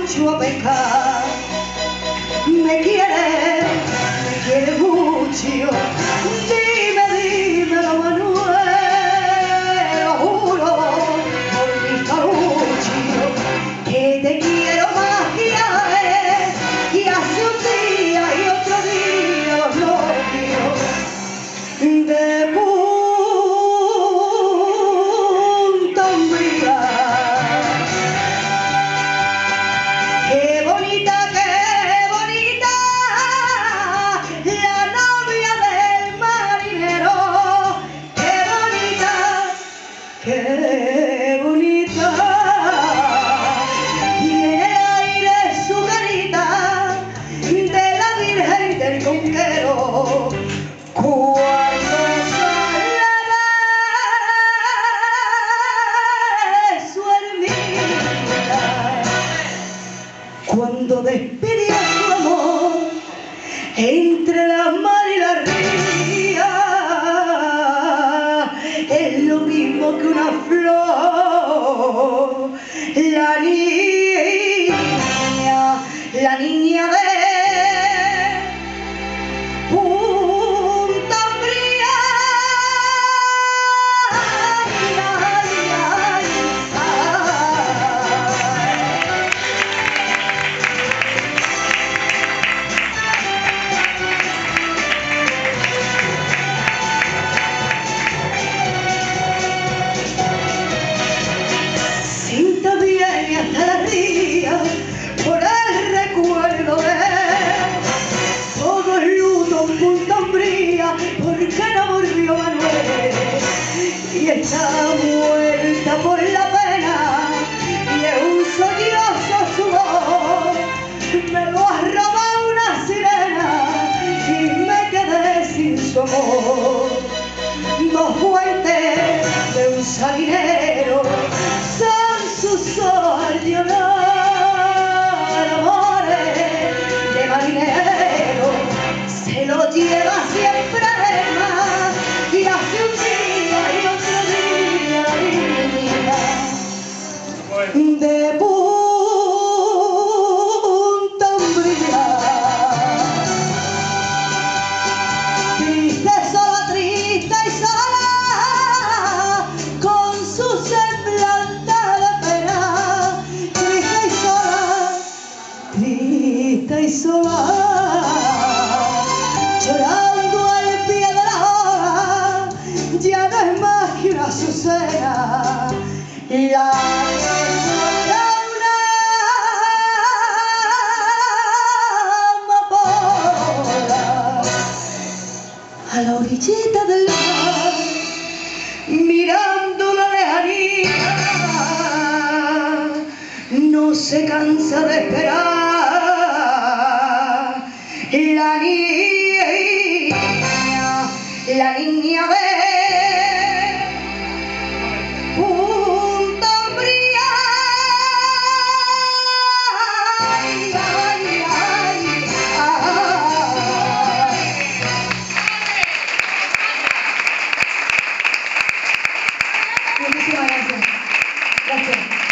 mucho a pescar. Me quiere mucho. Dime, dímelo, Manuel, lo juro por mi carucho, que te quiero más que ayer, y hace un día y otro día los novios de Punta Umbría. Qué bonita la novia del marinero. Qué bonita, y en el aire su carita de la Virgen del Conquero. Cuando sale de su ermita, cuando despidió su amor entre la mar y la ría, es lo mismo que una flor, la niña de Punta Umbría. Siento bien hasta la ría por el recuerdo de todo el luto en Punta Umbría, porque no volvió Manuel y está muerta por la pena, y es un sollozo su voz. Me lo ha robado una sirena y me quedé sin su amor. Dos fuentes de un salinero son sus ojos de olor, amores de marinero. Se lo lleva siempre de mar, y hace un día y otro día la niña de Punta Umbría. Triste y sola, con su semblante de pena. Triste y sola, llorando al pie de la ola, ya no es más que una azucena. La que llora una amapola a la orillita del mar, mirando la lejanía, no se cansa de esperar. La niña de Punta Umbría. Ay, ay, ay, ay. Muchísimas gracias. Gracias.